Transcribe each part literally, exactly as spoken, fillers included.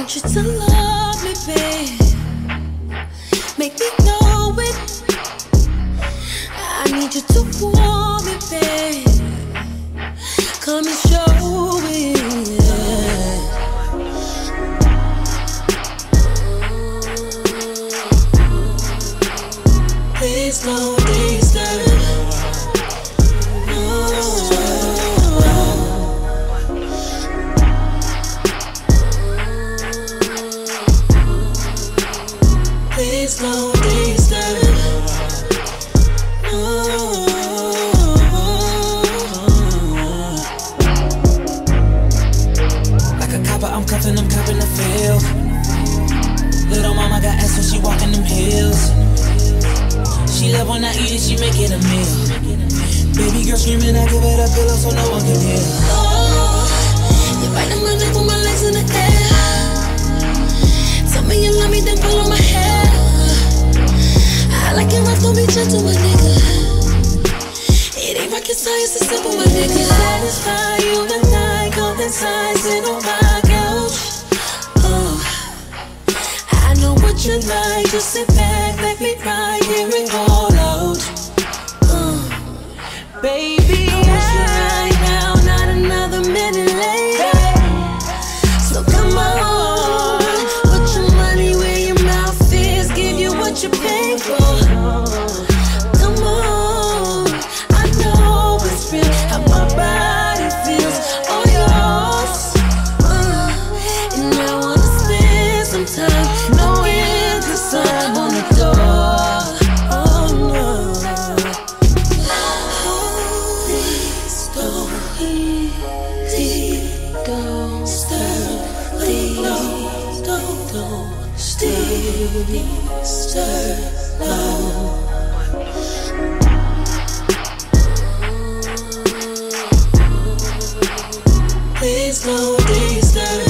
want you to love me, babe. Make me know it. I need you to want me, babe. Come and show it. Please don't disturb. Please don't disturb. Like a copper, I'm cuffing, I'm copping the field. Little mama got ass when she walking them hills. She love when I eat it, she make it a meal. Baby girl screaming, I give it a pillow so no one can hear. Oh, you biting my neck with my legs in the air. Tell me you love me, then pull on my hair. I like it rough, don't be gentle, my nigga. It ain't rocket science, it's simple, my nigga. Satisfy you tonight, come inside, sit on my couch. Oh, I know what you like, just sit back, let me ride, hear it all out. Uh, baby, I want you right now, not another minute later. So come on, put your money where your mouth is, give you what you pay for. Come on, I know it's real, how my body feels, all yours. Uh, and I wanna spend some time knowing the sun on the door. Oh no. Please don't, please don't stop. Please don't, don't disturb. Please don't disturb.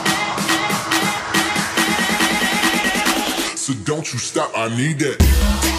Don't you stop, I need that.